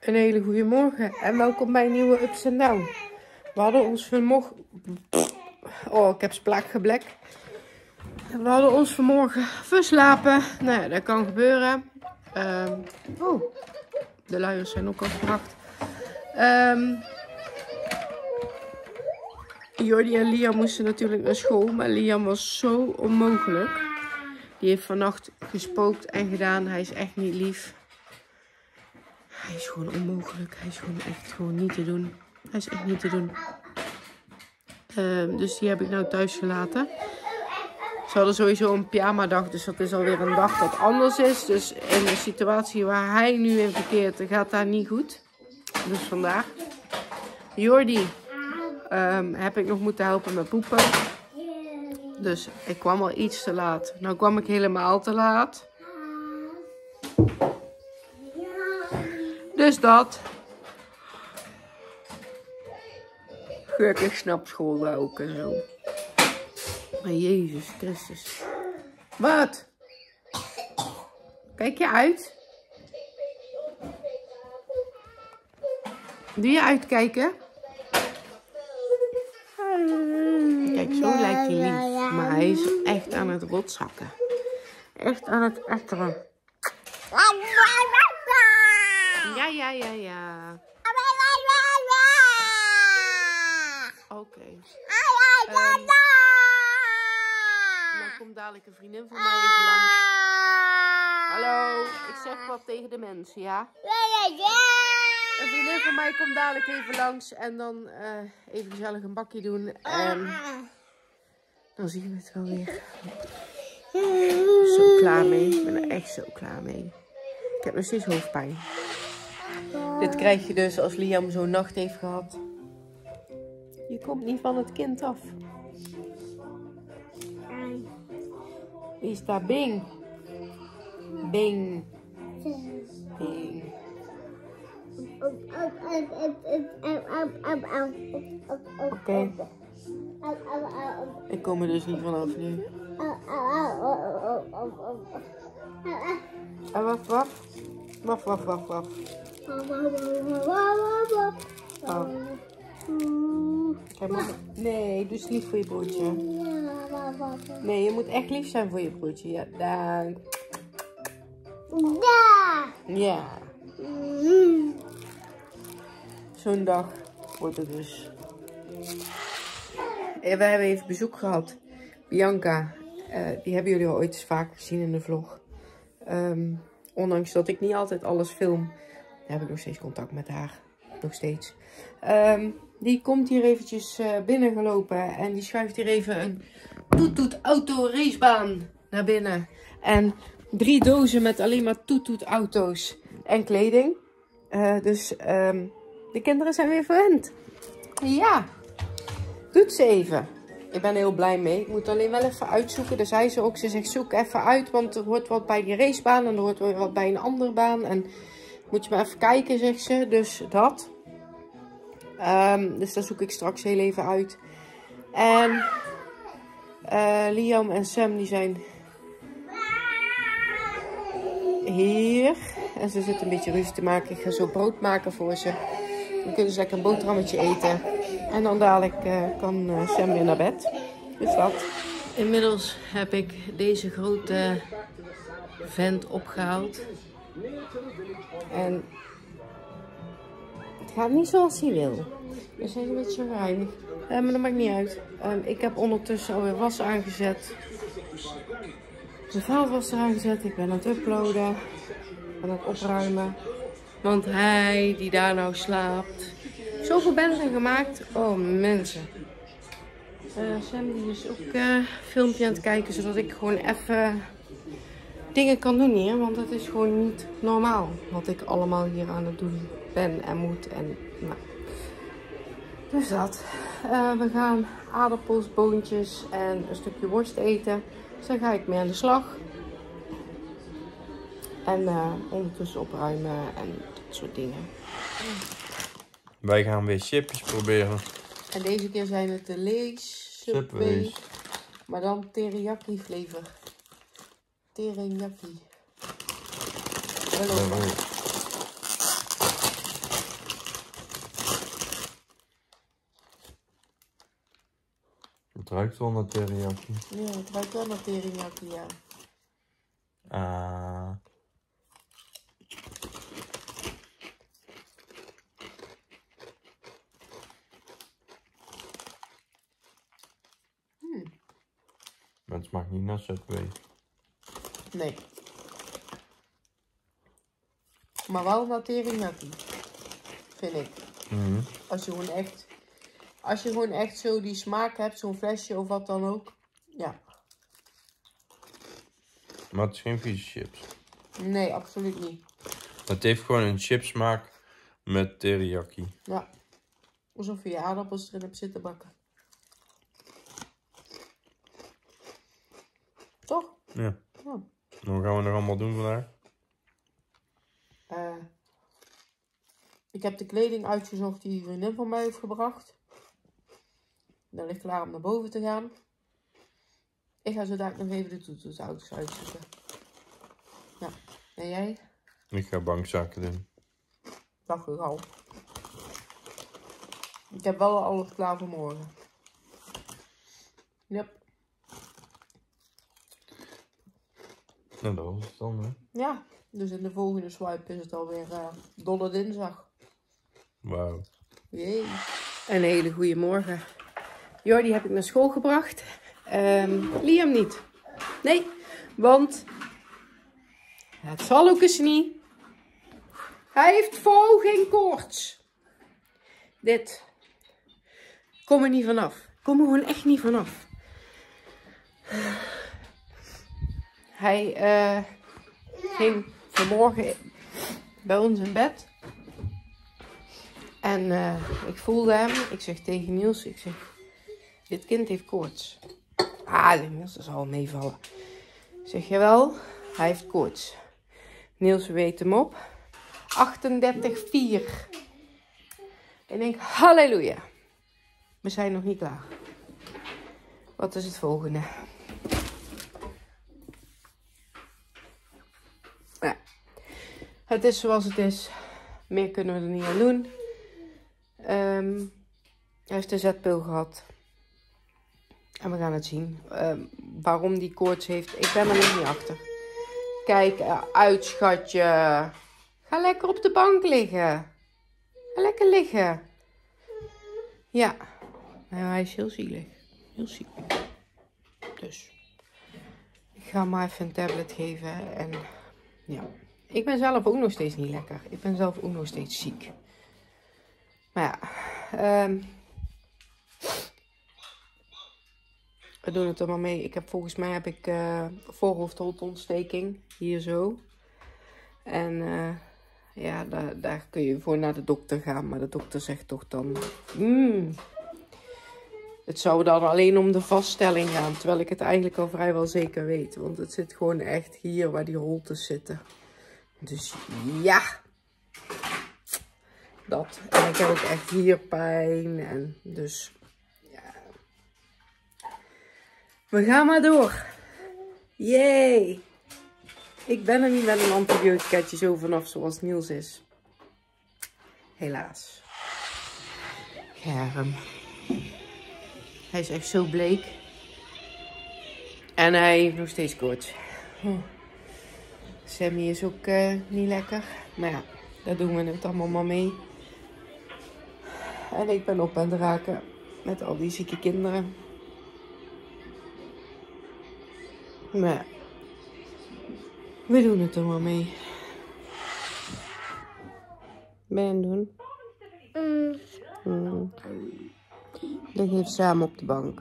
Een hele goede morgen en welkom bij een nieuwe Ups and Down. We hadden ons vanmorgen... Oh, ik heb splaakgeblek. We hadden ons vanmorgen verslapen. Nou ja, dat kan gebeuren. Oh, de luiers zijn ook al gebracht. Jordi en Liam moesten natuurlijk naar school, maar Liam was zo onmogelijk. Die heeft vannacht gespookt en gedaan. Hij is echt niet lief. Hij is gewoon onmogelijk. Hij is gewoon echt gewoon niet te doen. Hij is echt niet te doen. Dus die heb ik nou thuis gelaten. Ze hadden sowieso een pyjama dag. Dus dat is alweer een dag dat anders is. Dus in de situatie waar hij nu in verkeert, gaat dat niet goed. Dus vandaag. Jordi heb ik nog moeten helpen met poepen. Dus ik kwam al iets te laat. Nou kwam ik helemaal te laat. Dus dat. Gelukkig snapt school dat ook en zo. Maar Jezus Christus. Wat? Kijk je uit? Doe je uitkijken? Kijk, zo lijkt hij lief. Maar hij is echt aan het rotzakken. Echt aan het etteren. Ja. Oké. Dan komt dadelijk een vriendin van mij even langs. Hallo, ik zeg wat tegen de mensen, ja? Een vriendin van mij komt dadelijk even langs en dan even gezellig een bakje doen. En dan zien we het wel weer. Zo klaar mee. Ik ben er echt zo klaar mee. Ik heb nog steeds hoofdpijn. Dit krijg je dus als Liam zo'n nacht heeft gehad. Je komt niet van het kind af. Wie is daar? Bing. Bing. Bing. Oké. Ik kom er dus niet vanaf nu. Waf. Oh. Kijk maar. Nee, doe eens lief voor je broertje. Nee, je moet echt lief zijn voor je broertje. Ja, dank. Ja. Zo'n dag wordt het dus. We hebben even bezoek gehad. Bianca, die hebben jullie al ooit eens vaker gezien in de vlog. Ondanks dat ik niet altijd alles film, heb ik nog steeds contact met haar. Nog steeds. Die komt hier eventjes binnengelopen en die schuift hier even een toet-toet auto racebaan naar binnen. En 3 dozen met alleen maar toet-toet auto's en kleding. Dus de kinderen zijn weer verwend. Ja, doet ze even. Ik ben er heel blij mee. Ik moet alleen wel even uitzoeken. Daar zei ze ook. Ze zegt zoek even uit. Want er hoort wat bij die racebaan. En er hoort weer wat bij een andere baan. En moet je maar even kijken, zegt ze. Dus dat. Dus dat zoek ik straks heel even uit. En Liam en Sam die zijn hier. En ze zitten een beetje ruzie te maken. Ik ga zo brood maken voor ze. Dan kunnen ze lekker een boterhammetje eten. En dan dadelijk kan Sam weer naar bed. Dus dat. Inmiddels heb ik deze grote vent opgehaald. En het gaat niet zoals hij wil. Dus hij is een beetje reinig. Maar dat maakt niet uit. Ik heb ondertussen alweer was aangezet. De vaatwas aangezet. Ik ben aan het uploaden. Ik ben aan het opruimen. Want hij die daar nou slaapt. Zoveel benden gemaakt. Oh mensen. Sam die is ook een filmpje aan het kijken. Zodat ik gewoon even dingen kan doen hier. Want het is gewoon niet normaal. Wat ik allemaal hier aan het doen ben en moet. En, nou. Dus dat. We gaan aardappels, boontjes en een stukje worst eten. Dus daar ga ik mee aan de slag. En ondertussen opruimen en dat soort dingen. Wij gaan weer chipjes proberen. En deze keer zijn het de Lay's Subway. Maar dan teriyaki flavor. Teriyaki. Het ruikt wel naar teriyaki. Ja, het ruikt wel naar teriyaki, ja. Maar het smaakt niet naar Subway. Nee. Maar wel naar teriyaki. Vind ik. Als je gewoon echt zo die smaak hebt, zo'n flesje of wat dan ook. Ja. Maar het is geen vieze chips. Nee, absoluut niet. Het heeft gewoon een chipsmaak met teriyaki. Ja. Alsof je aardappels erin hebt zitten bakken. Toch? Ja. Ja. En wat gaan we nog allemaal doen vandaag? Ik heb de kleding uitgezocht die een vriendin van mij heeft gebracht. Dan ligt klaar om naar boven te gaan. Ik ga zo dadelijk nog even de toetelauto's uitzoeken. Ja. En jij? Ik ga bankzaken doen. Dacht ik al. Ik heb wel alles klaar voor morgen. Yep. Nou, dat was het dan, hè? Ja, dus in de volgende swipe is het alweer Dolle Dinsdag. Wauw. Jee. Een hele goede morgen. Jordi heb ik naar school gebracht. Liam niet. Nee, want het zal ook eens niet. Hij heeft geen koorts. Dit. Kom er niet vanaf. Kom er gewoon echt niet vanaf. Hij ging vanmorgen bij ons in bed. En ik voelde hem. Ik zeg tegen Niels, ik zeg, dit kind heeft koorts. Niels, dat zal wel meevallen. Ik zeg, jawel, hij heeft koorts. Niels weet hem op. 38,4. En ik denk, halleluja. We zijn nog niet klaar. Wat is het volgende? Ja. Het is zoals het is. Meer kunnen we er niet aan doen. Hij heeft een zetpil gehad. En we gaan het zien. Waarom die koorts heeft. Ik ben er nog niet achter. Kijk uit, schatje. Ga lekker op de bank liggen. Ga lekker liggen. Ja. Nou, hij is heel zielig. Heel zielig. Dus. Ik ga hem maar even een tablet geven. En ja. Ik ben zelf ook nog steeds niet lekker. Ik ben zelf ook nog steeds ziek. Maar ja. We doen het er maar mee. Volgens mij heb ik voorhoofdholteontsteking. Hier zo. En ja, daar kun je voor naar de dokter gaan. Maar de dokter zegt toch dan... het zou dan alleen om de vaststelling gaan. Terwijl ik het eigenlijk al vrijwel zeker weet. Want het zit gewoon echt hier waar die holtes zitten. Dus ja. Dat. En ik heb ook echt hier pijn. En dus... We gaan maar door. Yay. Ik ben er niet met een antibioticaatje zo vanaf zoals Niels is. Helaas. Germ. Hij is echt zo bleek. En hij heeft nog steeds koorts. Sammy is ook niet lekker. Maar ja, daar doen we het allemaal maar mee. En ik ben op aan het raken met al die zieke kinderen. Maar we doen het er maar mee. Ben je aan het doen? Lig even samen op de bank.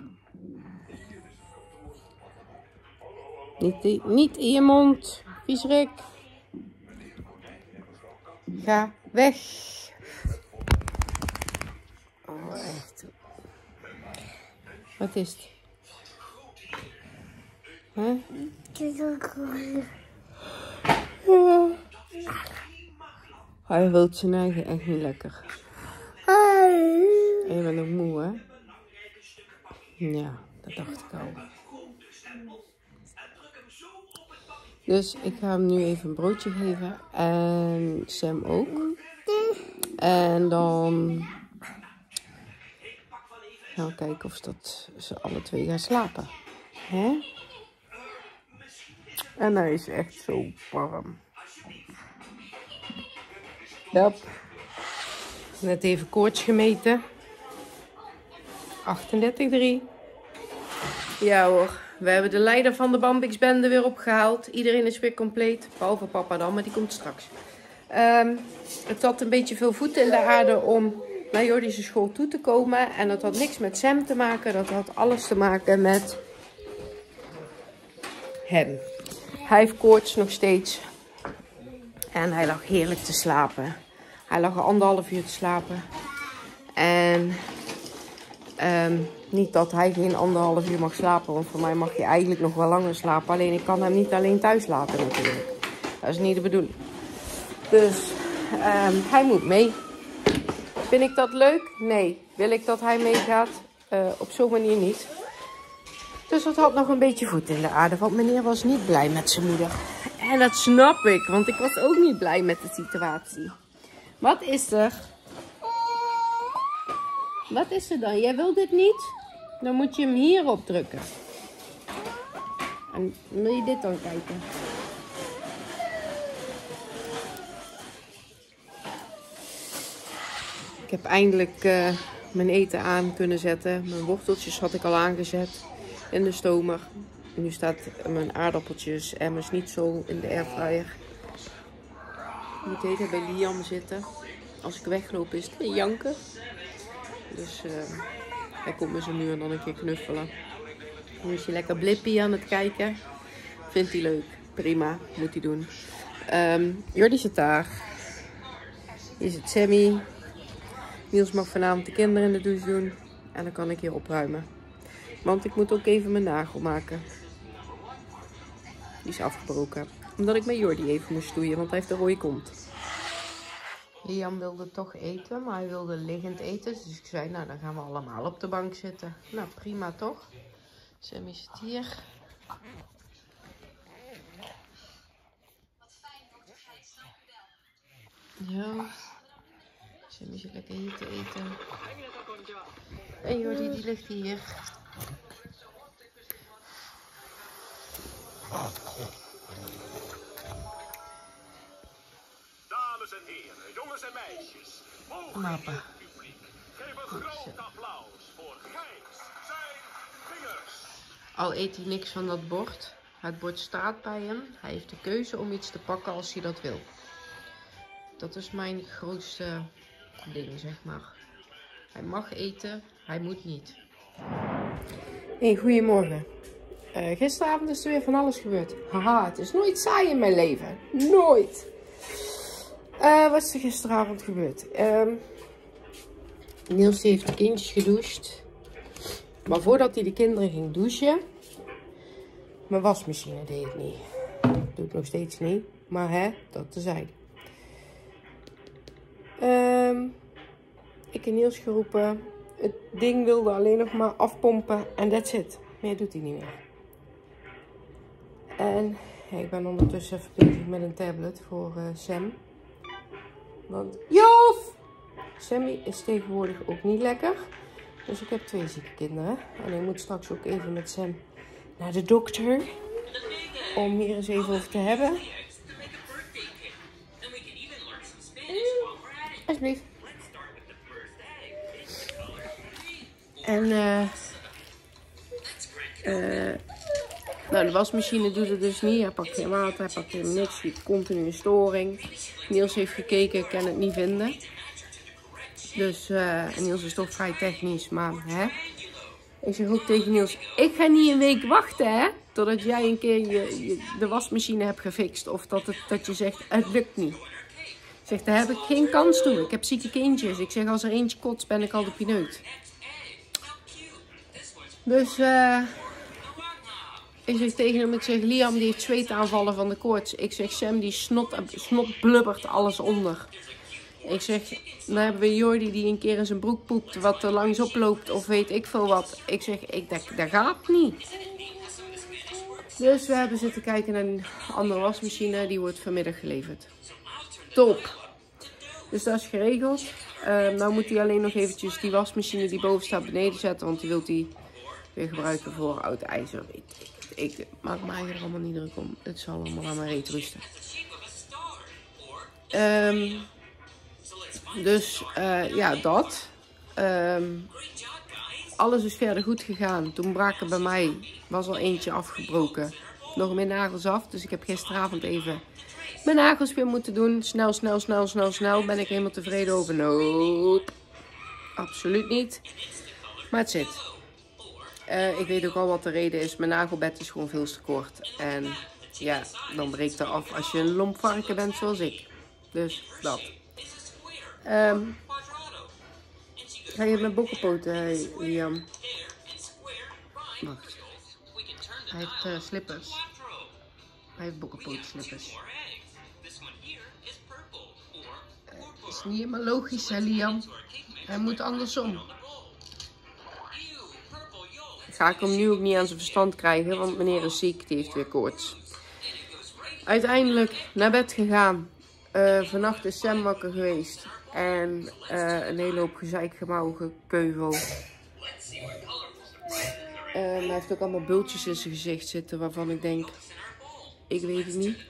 Niet in je mond, viezerik. Ga weg. Oh, echt. Wat is het? Huh? Ja. Hij wil zijn eigen echt niet lekker. En je bent ook moe, hè? Ja, dat dacht ik al. Dus ik ga hem nu even een broodje geven. En Sam ook. En dan Gaan we kijken of ze alle twee gaan slapen. Hè? En hij is echt zo warm. Yep. Net even koorts gemeten. 38,3. Ja hoor, we hebben de leider van de Bambix-bende weer opgehaald. Iedereen is weer compleet, behalve papa dan, maar die komt straks. Het had een beetje veel voeten in de aarde om naar Jordi's school toe te komen. En dat had niks met Sam te maken, dat had alles te maken met hem. Hij heeft koorts nog steeds. En hij lag heerlijk te slapen. Hij lag 1,5 uur te slapen. En niet dat hij geen 1,5 uur mag slapen. Want voor mij mag je eigenlijk nog wel langer slapen. Alleen ik kan hem niet alleen thuis laten natuurlijk. Dat is niet de bedoeling. Dus hij moet mee. Vind ik dat leuk? Nee. Wil ik dat hij meegaat? Op zo'n manier niet. Dus dat had nog een beetje voet in de aarde. Want meneer was niet blij met zijn moeder. En dat snap ik. Want ik was ook niet blij met de situatie. Wat is er? Wat is er dan? Jij wil dit niet? Dan moet je hem hierop drukken. En wil je dit dan kijken? Ik heb eindelijk mijn eten aan kunnen zetten. Mijn worteltjes had ik al aangezet in de stomer. Nu staat mijn aardappeltjes en mijn schnitzel in de airfryer. Ik moet even bij Liam zitten. Als ik wegloop is het janken. Dus hij komt me zo nu en dan een keer knuffelen. Nu is hij lekker blippie aan het kijken. Vindt hij leuk. Prima, moet hij doen. Jordi zit daar. Hier zit Sammy. Niels mag vanavond de kinderen in de douche doen. En dan kan ik hier opruimen. Want ik moet ook even mijn nagel maken. Die is afgebroken. Omdat ik met Jordi even moest stoeien, want hij heeft een rode kont. Liam wilde toch eten, maar hij wilde liggend eten. Dus ik zei, nou dan gaan we allemaal op de bank zitten. Nou prima toch? Sammy zit hier. Ja. Sammy zit lekker hier te eten. En Jordi die ligt hier. Dames en heren, jongens en meisjes. Mappen. Geef een groot applaus voor Gijs zijn vingers. Al eet hij niks van dat bord. Het bord staat bij hem. Hij heeft de keuze om iets te pakken als hij dat wil. Dat is mijn grootste ding, zeg maar. Hij mag eten, hij moet niet. Hey, goedemorgen. Gisteravond is er weer van alles gebeurd. Haha, het is nooit saai in mijn leven. Nooit. Wat is er gisteravond gebeurd? Niels heeft de kindjes gedoucht. Maar voordat hij de kinderen ging douchen, mijn wasmachine deed het niet. Doet nog steeds niet. Maar hè, dat tezijde. Ik heb Niels geroepen. Het ding wilde alleen nog maar afpompen en that's it. Meer doet hij niet meer. En ik ben ondertussen even bezig met een tablet voor Sam. Want Jof! Sammy is tegenwoordig ook niet lekker. Dus ik heb 2 zieke kinderen. En ik moet straks ook even met Sam naar de dokter. Om hier eens even over te hebben. Alsjeblieft. En nou, de wasmachine doet het dus niet. Hij pakt geen water, hij pakt helemaal niks. Die continu een storing. Niels heeft gekeken, kan het niet vinden. Dus Niels is toch vrij technisch, maar hè. Ik zeg ook tegen Niels, ik ga niet een week wachten hè. Totdat jij een keer de wasmachine hebt gefixt. Of dat je zegt, het lukt niet. Ik zeg, daar heb ik geen kans toe. Ik heb zieke kindjes. Ik zeg, als er eentje kotst, ben ik al de pineut. Dus ik zeg tegen hem, ik zeg, Liam die heeft zweetaanvallen van de koorts. Ik zeg, Sam die snot blubbert alles onder. Ik zeg, dan hebben we Jordi die een keer in zijn broek poept, wat er langs oploopt of weet ik veel wat. Ik zeg, dat gaat niet. Dus we hebben zitten kijken naar een andere wasmachine, die wordt vanmiddag geleverd. Top. Dus dat is geregeld. Nou moet hij alleen nog eventjes die wasmachine die boven staat beneden zetten. Want die wil hij weer gebruiken voor oud ijzer. Ik maak me eigenlijk allemaal niet druk om. Het zal allemaal aan mijn reet rusten. Dus ja, dat. Alles is verder goed gegaan. Toen brak er bij mij, was al eentje afgebroken. Nog meer nagels af. Dus ik heb gisteravond even mijn nagels weer moeten doen. Snel. Ben ik helemaal tevreden over? Nope. Absoluut niet. Maar het zit. Ik weet ook al wat de reden is. Mijn nagelbed is gewoon veel te kort. En ja, dan breekt er af als je een lomp varken bent zoals ik. Dus dat. Ga je met bokkenpoten, Liam? Wacht. Hij heeft slippers. Hij heeft bokkenpoot-slippers. Is niet helemaal logisch, hè, Liam? Hij moet andersom. Ga ik hem nu ook niet aan zijn verstand krijgen, want meneer is ziek, die heeft weer koorts. Uiteindelijk naar bed gegaan. Vannacht is Sam wakker geweest. En een hele hoop gezeik, gemauw, gekeuvel. Hij heeft ook allemaal bultjes in zijn gezicht zitten waarvan ik denk, ik weet het niet.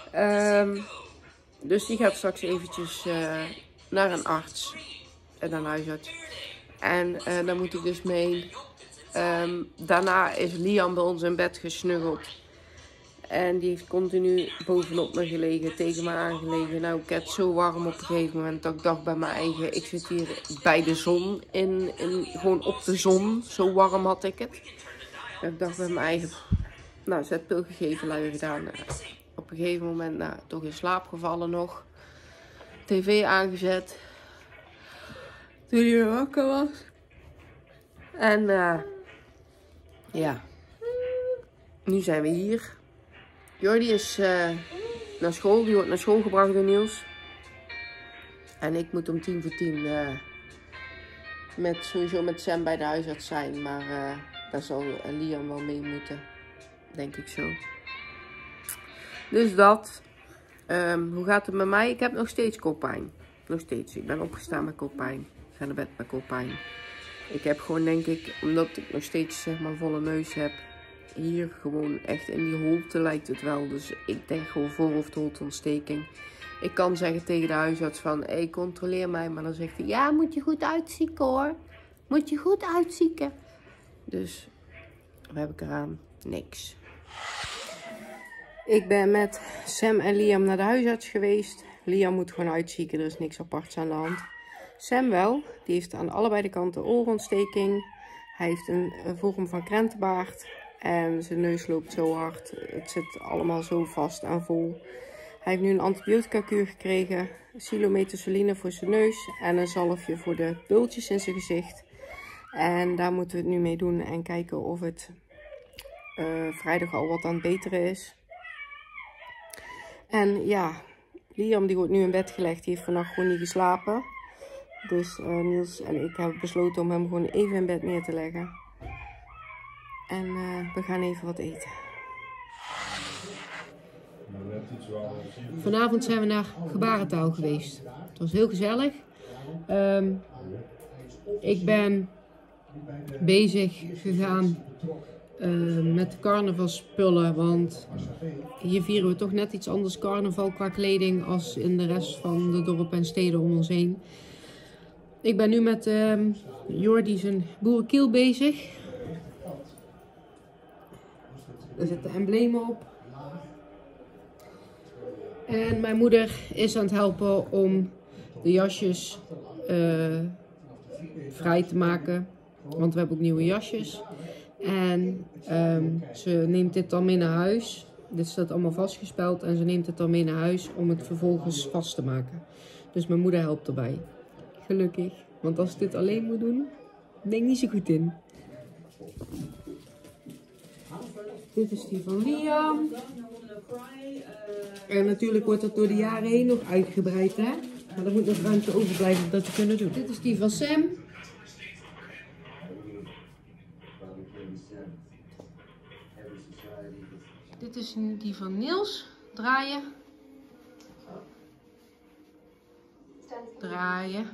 Dus die gaat straks eventjes naar een arts en naar een huisarts. En daar moet ik dus mee. Daarna is Liam bij ons in bed gesnuggeld. En die heeft continu bovenop me gelegen, tegen me aangelegen. Nou, ik had zo warm op een gegeven moment dat ik dacht bij mijn eigen, ik zit hier bij de zon, gewoon op de zon. Zo warm had ik het. Dat ik dacht bij mijn eigen, nou, zetpil gegeven, lui gedaan. Op een gegeven moment, nou, toch in slaap gevallen nog. TV aangezet. Toen hij weer wakker was. En ja, nu zijn we hier. Jordi is naar school, die wordt naar school gebracht door Niels. En ik moet om 9:50 sowieso met Sam bij de huisarts zijn. Maar daar zal Liam wel mee moeten, denk ik zo. Dus dat. Hoe gaat het met mij? Ik heb nog steeds koppijn. Nog steeds. Ik ben opgestaan met koppijn. Ik ga naar bed met koppijn. Ik heb gewoon, denk ik, omdat ik nog steeds zeg maar volle neus heb. Hier gewoon echt in die holte lijkt het wel. Dus ik denk gewoon voorhoofdholteontsteking. Ik kan zeggen tegen de huisarts van, hey, controleer mij. Maar dan zegt hij, ja, moet je goed uitzieken hoor. Moet je goed uitzieken. Dus, wat heb ik eraan? Niks. Ik ben met Sam en Liam naar de huisarts geweest. Liam moet gewoon uitzieken, er is niks aparts aan de hand. Sam wel, die heeft aan allebei de kanten oorontsteking. Hij heeft een vorm van krentenbaard. En zijn neus loopt zo hard. Het zit allemaal zo vast en vol. Hij heeft nu een antibiotica kuur gekregen. Silometazoline voor zijn neus. En een zalfje voor de bultjes in zijn gezicht. En daar moeten we het nu mee doen. En kijken of het vrijdag al wat aan het beteren is. En ja, Liam die wordt nu in bed gelegd. Die heeft vannacht gewoon niet geslapen. Dus Niels en ik hebben besloten om hem gewoon even in bed neer te leggen. En we gaan even wat eten. Vanavond zijn we naar gebarentaal geweest. Het was heel gezellig. Ik ben bezig gegaan met de carnavalspullen. Want hier vieren we toch net iets anders carnaval qua kleding als in de rest van de dorpen en steden om ons heen. Ik ben nu met Jordi zijn boerenkiel bezig. Er zitten emblemen op. En mijn moeder is aan het helpen om de jasjes vrij te maken. Want we hebben ook nieuwe jasjes. En ze neemt dit dan mee naar huis. Dit staat allemaal vastgespeld. En ze neemt het dan mee naar huis om het vervolgens vast te maken. Dus mijn moeder helpt erbij. Gelukkig. Want als ik dit alleen moet doen, ben ik niet zo goed in. Dit is die van Liam. En natuurlijk wordt dat door de jaren heen nog uitgebreid, hè. Maar er moet nog ruimte overblijven om dat te kunnen doen. Dit is die van Sam. Dit is die van Niels. Draaien. Draaien.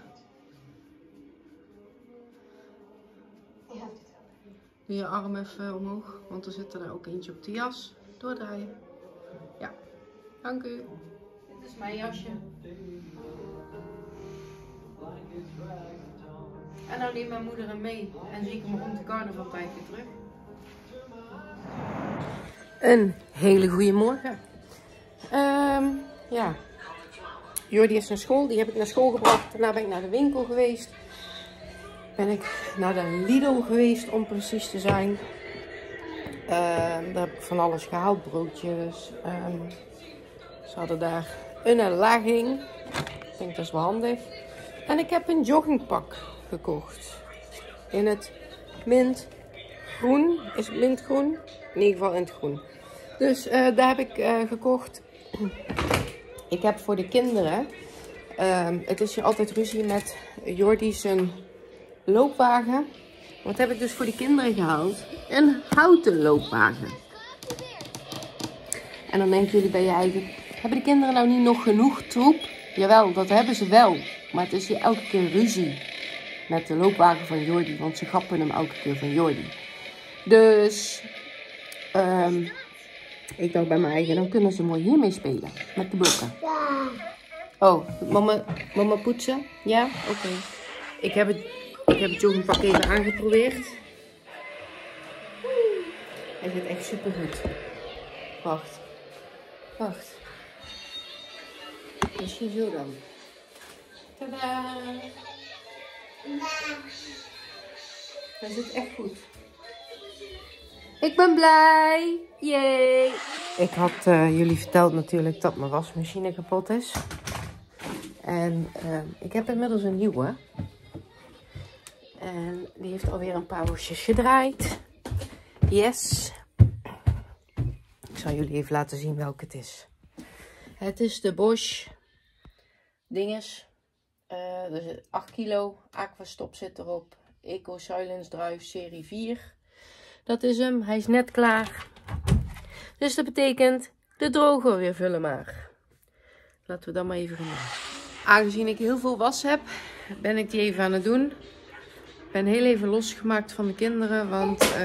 Doe je arm even omhoog, want er zit er ook eentje op de jas. Doordraaien. Ja, dank u. Dit is mijn jasje. En nou neemt mijn moeder hem mee en zie ik hem rond de carnavaltijd weer terug. Een hele goede morgen. Ja, Jordi is naar school. Die heb ik naar school gebracht. Daarna ben ik naar de winkel geweest. Ben ik naar de Lidl geweest om precies te zijn. Daar heb ik van alles gehaald. Broodjes. Ze hadden daar een legging. Ik denk dat is wel handig. En ik heb een joggingpak gekocht. In het mintgroen. Is het mintgroen? In ieder geval in het groen. Dus daar heb ik gekocht. Ik heb voor de kinderen. Het is hier altijd ruzie met Jordi zijn loopwagen. Wat heb ik dus voor de kinderen gehaald? Een houten loopwagen. En dan denken jullie bij je eigen, hebben de kinderen nou niet nog genoeg troep? Jawel, dat hebben ze wel. Maar het is hier elke keer ruzie met de loopwagen van Jordi. Want ze grappen hem elke keer van Jordi. Dus ik dacht bij mijn eigen, dan kunnen ze mooi hiermee spelen. Met de blokken. Ja. Oh, mama poetsen? Ja? Oké. Ik heb het joggingpak even aangeprobeerd. Hij zit echt super goed. Wacht. Misschien zo dan. Tadaa! Hij zit echt goed. Ik ben blij! Yay! Ik had jullie verteld natuurlijk dat mijn wasmachine kapot is. En ik heb inmiddels een nieuwe. En die heeft alweer een paar wasjes gedraaid. Yes. Ik zal jullie even laten zien welke het is. Het is de Bosch dinges. Er zit 8 kilo. Aquastop zit erop. Eco Silence Drive serie 4. Dat is hem. Hij is net klaar. Dus dat betekent de droger weer vullen maar. Laten we dat maar even gaan doen. Aangezien ik heel veel was heb, ben ik die even aan het doen. Ik ben heel even losgemaakt van de kinderen, want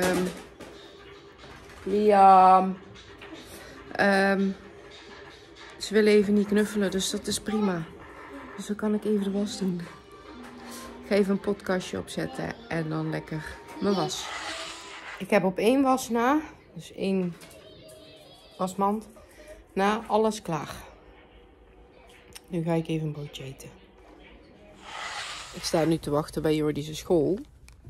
ze willen even niet knuffelen, dus dat is prima. Dus dan kan ik even de was doen. Ik ga even een podcastje opzetten en dan lekker mijn was. Ik heb op 1 was na, dus 1 wasmand, na alles klaar. Nu ga ik even een broodje eten. Ik sta nu te wachten bij Jordi's school.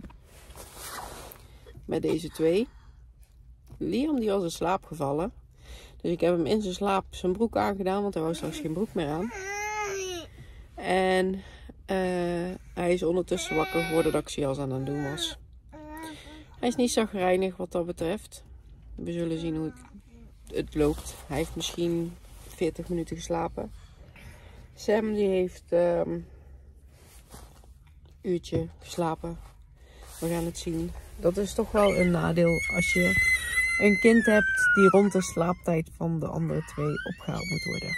Met deze 2. Liam die was in slaap gevallen. Dus ik heb hem in zijn slaap zijn broek aangedaan. Want hij wou straks geen broek meer aan. En hij is ondertussen wakker geworden dat ik zijn jas aan het doen was. Hij is niet chagrijnig wat dat betreft. We zullen zien hoe het loopt. Hij heeft misschien 40 minuten geslapen. Sam die heeft een uurtje geslapen. We gaan het zien. Dat is toch wel een nadeel als je een kind hebt die rond de slaaptijd van de andere 2 opgehaald moet worden.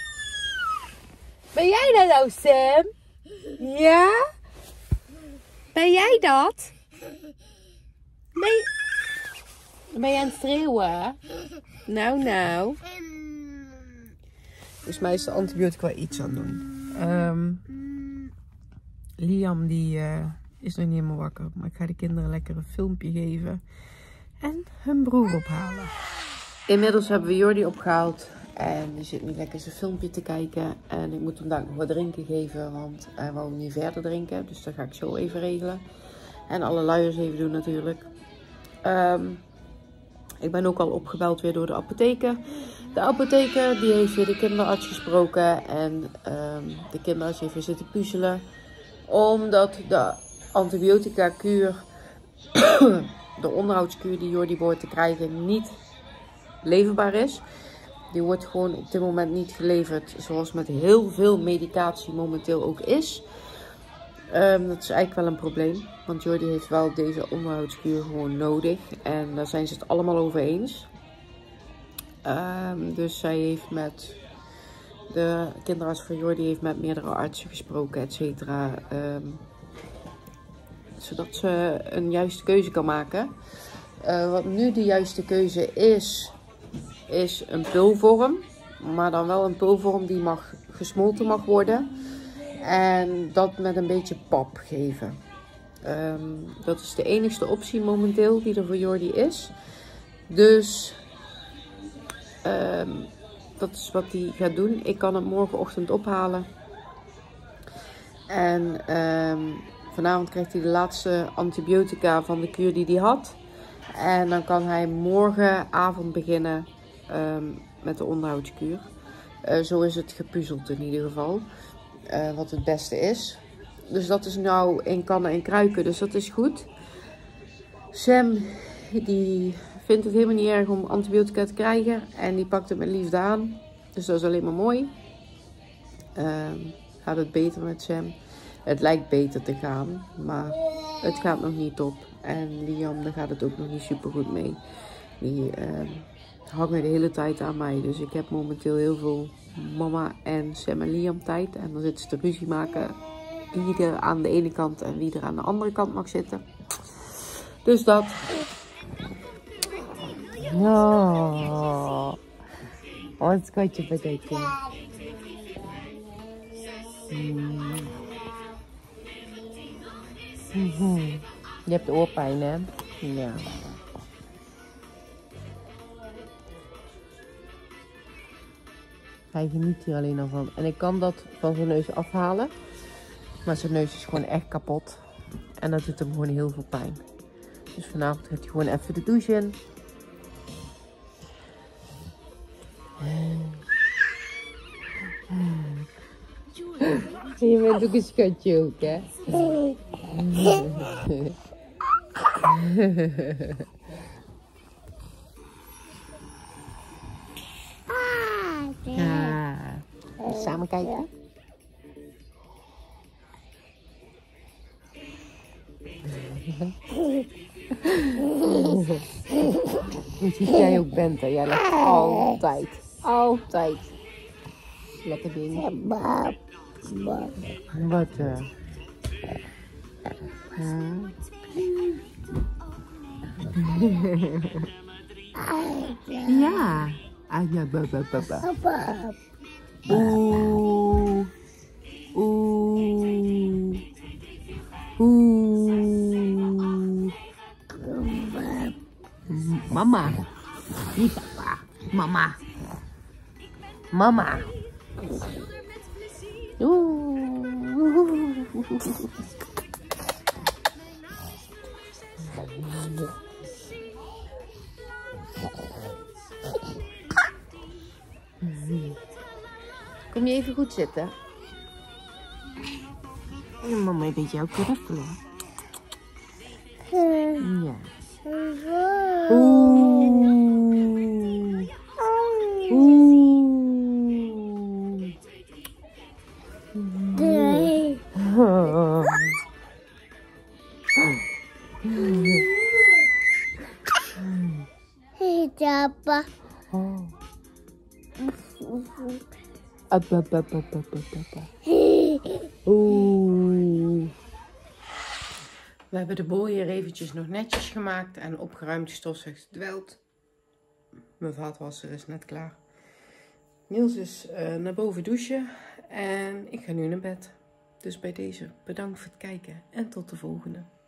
Ben jij dat nou, Sam? Ja? Ben jij dat? Ben jij aan het schreeuwen? Nou. Volgens mij is de antibiotica iets aan het doen. Liam die is nog niet helemaal wakker. Maar ik ga de kinderen lekker een filmpje geven. En hun broer ophalen. Inmiddels hebben we Jordi opgehaald. En die zit nu lekker zijn filmpje te kijken. En ik moet hem daar nog wat drinken geven. Want hij wou niet verder drinken. Dus dat ga ik zo even regelen. En alle luiers even doen natuurlijk. Ik ben ook al opgebeld weer door de apotheker. De apotheker die heeft weer de kinderarts gesproken. En de kinderarts heeft weer zitten puzzelen. Omdat de antibiotica kuur, de onderhoudskuur die Jordi behoort te krijgen, niet leverbaar is. Die wordt gewoon op dit moment niet geleverd zoals met heel veel medicatie momenteel ook is. Dat is eigenlijk wel een probleem. Want Jordi heeft wel deze onderhoudskuur gewoon nodig. En daar zijn ze het allemaal over eens. Dus zij heeft met De kinderarts van Jordi heeft met meerdere artsen gesproken, et cetera. Zodat ze een juiste keuze kan maken. Wat nu de juiste keuze is een pulvorm. Maar dan wel een pulvorm die gesmolten mag worden. En dat met een beetje pap geven. Dat is de enigste optie momenteel die er voor Jordi is. Dus dat is wat hij gaat doen. Ik kan hem morgenochtend ophalen. En vanavond krijgt hij de laatste antibiotica van de kuur die hij had. En dan kan hij morgenavond beginnen met de onderhoudskuur. Zo is het gepuzzeld in ieder geval. Wat het beste is. Dus dat is nou in kannen en kruiken. Dus dat is goed. Sam die vindt het helemaal niet erg om antibiotica te krijgen. En die pakt het met liefde aan. Dus dat is alleen maar mooi. Gaat het beter met Sam? Het lijkt beter te gaan. Maar het gaat nog niet op. En Liam, daar gaat het ook nog niet super goed mee. Die hangen de hele tijd aan mij. Dus ik heb momenteel heel veel mama en Sam en Liam tijd. En dan zitten ze te ruzie maken. Wie er aan de ene kant en wie er aan de andere kant mag zitten. Dus dat. Oh, wat schatje patatje. Je hebt oorpijn, hè? Ja. Hij geniet hier alleen al van. En ik kan dat van zijn neus afhalen. Maar zijn neus is gewoon echt kapot. En dat doet hem gewoon heel veel pijn. Dus vanavond gaat hij gewoon even de douche in. Je bent ook een schatje ook, hè? Ja. Samen kijken. Hoe ziet jij ook bent, hè? Jij lacht altijd. Altijd. Lekker ding. Wat? Ja. Ah, ja, papa. Oeh. Oeh. Oeh. Mama. Niet papa. Mama. Mama. Oeh. Kom je even goed zitten? Mama, een beetje jou kruffelen. Ja. Oeh. Oeh. Nee. Papa. Oeh. We hebben de boel hier eventjes nog netjes gemaakt en opgeruimd, stofzuigd, gedweld. Mijn vaatwasser is net klaar. Niels is naar boven douchen en ik ga nu naar bed. Dus bij deze bedankt voor het kijken en tot de volgende.